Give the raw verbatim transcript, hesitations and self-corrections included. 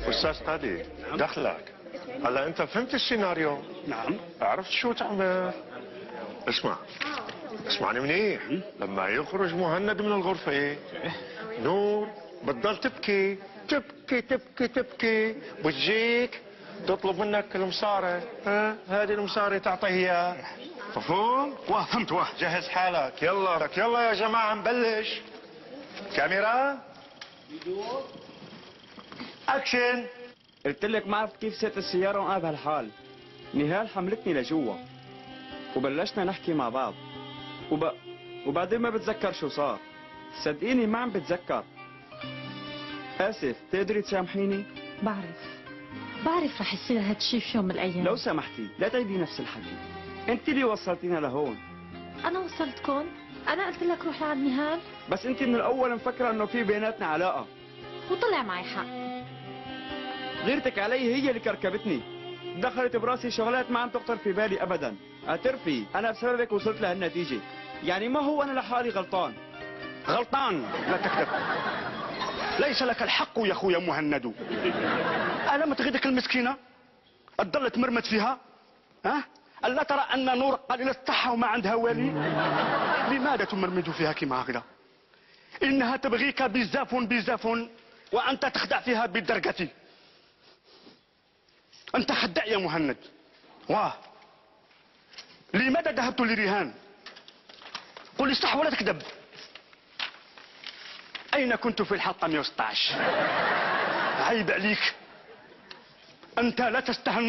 أستاذ قادي دخلك. هلا أنت فهمت السيناريو؟ نعم. عرفت شو تعمل؟ اسمع اسمعني منيح. لما يخرج مهند من الغرفة نور بتضل تبكي تبكي تبكي تبكي، بتجيك تطلب منك المصاري، ها هذه المصاري تعطيه اياه. مفهوم؟ واه فهمت. واه جهز حالك يلا لك يلا يا جماعة نبلش. كاميرا اكشن. قلت لك ما عرفت كيف سيت السيارة وانا بهالحال. نهال حملتني لجوا وبلشنا نحكي مع بعض وب... وبعدين ما بتذكر شو صار. صدقيني ما عم بتذكر. اسف، تقدري تسامحيني؟ بعرف بعرف رح يصير هالشي في يوم من الايام. لو سمحتي لا تعيدي نفس الحكي. انت اللي وصلتينا لهون. انا وصلتكم؟ انا قلت لك روح لعند نهال؟ بس انت من الاول مفكره انه في بيناتنا علاقه. وطلع معي حق. غيرتك علي هي اللي كركبتني. دخلت براسي شغلات ما عم تخطر في بالي ابدا. اعترفي انا بسببك وصلت لهالنتيجه. يعني ما هو انا لحالي غلطان. غلطان. لا تكذب. ليس لك الحق يا اخويا مهند. ألم تغيدك المسكينة تضل تمرمت فيها؟ ها؟ ألا ترى أن نور قليلة الصحة وما عندها والي؟ لماذا تمرمد فيها كما هكذا؟ إنها تبغيك بزاف بزاف وأنت تخدع فيها بالدرجة. أنت خداع يا مهند. واه لماذا ذهبت لرهان؟ قل لي صح ولا تكذب. أين كنت في الحلقة مئة وستة عشر؟ عيب عليك. أنت لا تستهن